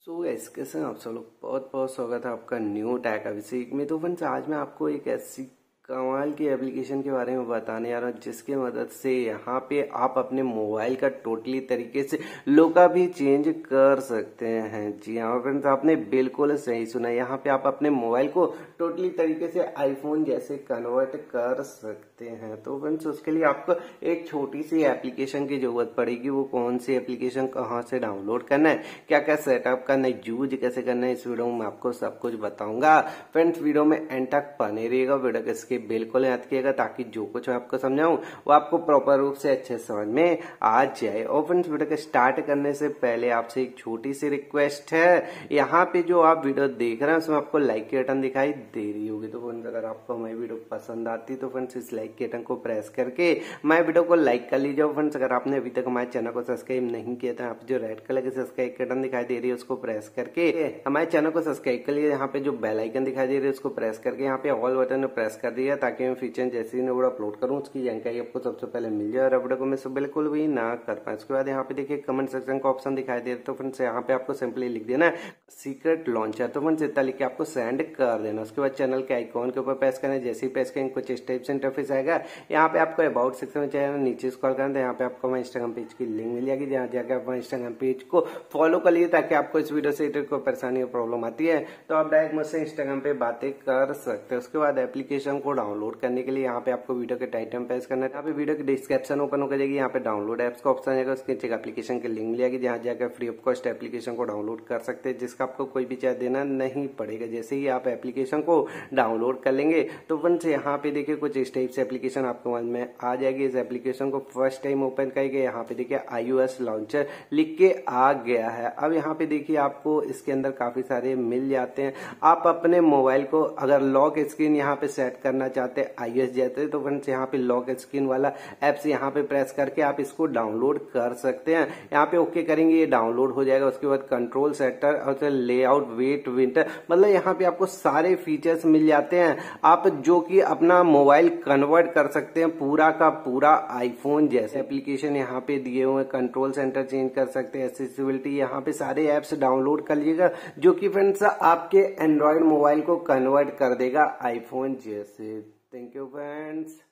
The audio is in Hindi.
सो गाइस कैसे हैं आप सब लोग। बहुत बहुत स्वागत है आपका न्यू टैग अभिषेक में। तो फ्रेंड्स आज मैं आपको एक ऐसी कमाल की एप्लीकेशन के बारे में बताने आ रहा हूँ जिसकी मदद से यहाँ पे आप अपने मोबाइल का टोटली तरीके से लुक भी चेंज कर सकते हैं। जी हाँ फ्रेंड्स, आपने बिल्कुल सही सुना। यहाँ पे आप अपने मोबाइल को टोटली तरीके से आईफोन जैसे कन्वर्ट कर सकते हैं। तो फ्रेंड्स उसके लिए आपको एक छोटी सी एप्लीकेशन की जरूरत पड़ेगी। वो कौन सी एप्लीकेशन, कहाँ से डाउनलोड करना है, क्या क्या सेटअप करना है, यूज कैसे करना है, इस वीडियो में मैं आपको सब कुछ बताऊंगा। फ्रेंड्स वीडियो में एंड तक बने रहिएगा, वीडियो को इसके बिल्कुल याद कीजिएगा ताकि जो कुछ मैं आपको समझाऊं वो आपको प्रॉपर रूप से अच्छे समझ में आ जाए। और फ्रेंड्स वीडियो को स्टार्ट करने से पहले आपसे एक छोटी सी रिक्वेस्ट है। यहाँ पे जो आप वीडियो देख रहे हैं उसमें आपको लाइक के बटन दिखाई दे रही होगी। तो फ्रेंड्स अगर आपको हमारी वीडियो पसंद आती है तो फ्रेंड्स इस लाइक के बटन को प्रेस करके हमारे वीडियो को लाइक कर लीजिए। फ्रेंड्स अगर आपने अभी तक हमारे चैनल को सब्सक्राइब नहीं किया था, आप जो रेड कलर के सब्सक्राइब के बटन दिखाई दे रही है उसको प्रेस करके हमारे चैनल को सब्सक्राइब कर लीजिए। यहाँ पे जो बेल आइकन दिखाई दे रही है उसको प्रेस करके यहाँ पे ऑल बटन प्रेस कर दिया ताकि मैं फीचर जैसे ही वीडियो अपलोड करूँ उसकी जानकारी आपको सबसे पहले मिल जाए और वीडियो को मैं बिल्कुल भी ना कर पाए। उसके बाद यहाँ पे देखिए कमेंट सेक्शन का ऑप्शन दिखाई दे रहा है। तो फ्रेंड्स यहाँ पे आपको सिंपली लिख देना सीक्रेट लॉन्चर। तो फ्रेंड्स इतना लिख के आपको सेंड कर देना। उसके बाद चैनल के आइकॉन के ऊपर प्रेस करना। जैसे ही प्रेस करेंगे कुछ इस टाइप से इंटरफेस आएगा। यहाँ पे आपको अबाउट सेक्शन में चाहिए नीचे स्क्रॉल करना तो यहाँ पे आपको हमारे इंस्टाग्राम पेज की लिंक मिल जाएगी, जहाँ जाकर आप इंस्टाग्राम पेज को फॉलो कर लीजिए ताकि आपको इस वीडियो से कोई परेशानी या प्रॉब्लम आती है तो आप डायरेक्ट मुझसे इंस्टाग्राम पे बातें कर सकते हैं। उसके बाद एप्लीकेशन को डाउनलोड करने के लिए यहाँ पे आपको वीडियो के टाइटल प्रेस करना है। यहाँ पे वीडियो की डिस्क्रिप्शन ओपन होकर जाएगी, यहाँ पे डाउनलोड एप्स का ऑप्शन आएगा, उसके नीचे एप्लीकेशन की लिंक मिल जाएगी जहाँ जाकर फ्री ऑफ कॉस्ट एप्लीकेशन को डाउनलोड कर सकते हैं, जिसका आपको कोई भी चार्ज देना नहीं पड़ेगा। जैसे ही आप एप्लीकेशन को डाउनलोड कर लेंगे तो फ्रेंड्स यहाँ पे देखिए कुछ इस टाइप से एप्लीकेशन आपको मन में आ जाएगी। इस एप्लीकेशन को फर्स्ट टाइम ओपन करेंगे, यहाँ पे देखिए iOS लॉन्चर लिख के आ गया है। अब यहाँ पे देखिए आपको इसके अंदर काफी सारे मिल जाते हैं। आप अपने मोबाइल को अगर लॉक स्क्रीन यहाँ पे सेट करना चाहते हैं iOS जैसे, तो फ्रेंड्स यहाँ पे लॉक स्क्रीन वाला एप्स यहाँ पे प्रेस करके आप इसको डाउनलोड कर सकते हैं। यहाँ पे ओके करेंगे, ये डाउनलोड हो जाएगा। उसके बाद कंट्रोल सेटर और लेआउट, वेट, विंटर, मतलब यहाँ पे आपको सारे फीचर्स मिल जाते हैं आप जो कि अपना मोबाइल कन्वर्ट कर सकते हैं पूरा का पूरा आईफोन जैसे। एप्लीकेशन यहाँ पे दिए हुए, कंट्रोल सेंटर चेंज कर सकते हैं, एक्सेसिबिलिटी, यहाँ पे सारे एप्स डाउनलोड कर लीजिएगा जो कि फ्रेंड्स आपके एंड्रॉइड मोबाइल को कन्वर्ट कर देगा आईफोन जैसे। Thank you friends.